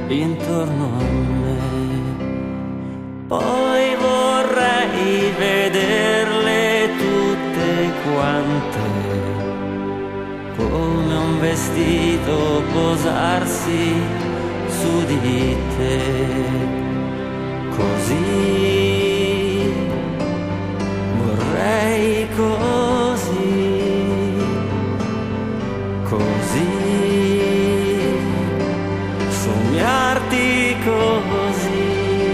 intorno a me. Poi vorrei vederle tutte quante, come un vestito posarsi su di te, così vorrei così sognarti così.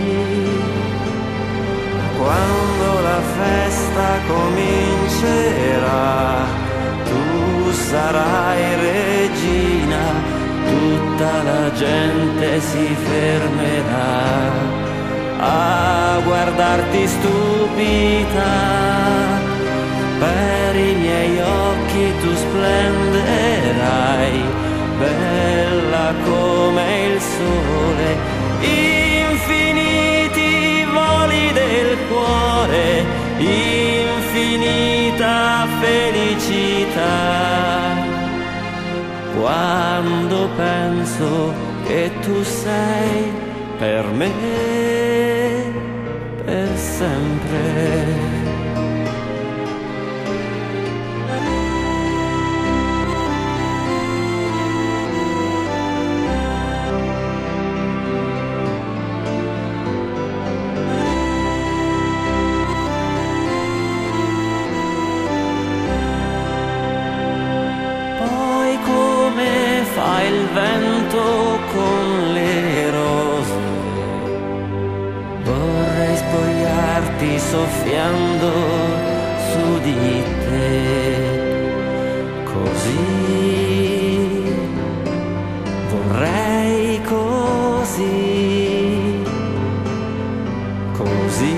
Quando la festa comincerà, tu sarai regina, tutta la gente si fermerà a guardarti stupita. Per i miei occhi tu splenderai, bella come il sole, infiniti voli del cuore, infinita felicità. Quando penso che tu sei per me, per sempre. Fa il vento con le rose, vorrei spogliarti soffiando su di te, così vorrei così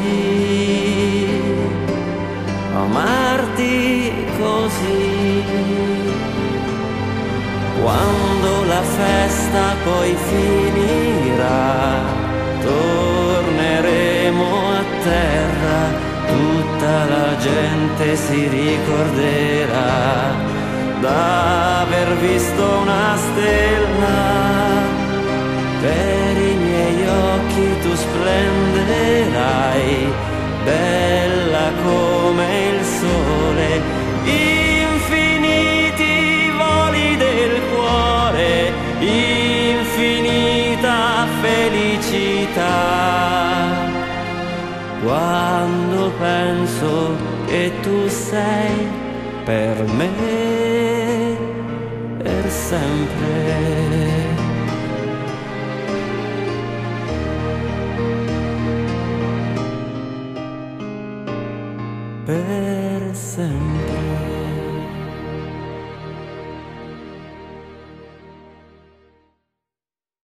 amarti così. Quando la festa poi finirà, torneremo a terra, tutta la gente si ricorderà d'aver visto una stella. Per i miei occhi tu splenderai, bella come il sole, infiniti voli del cuore, infinita felicità. Quando penso che tu sei per me per sempre. Per sempre.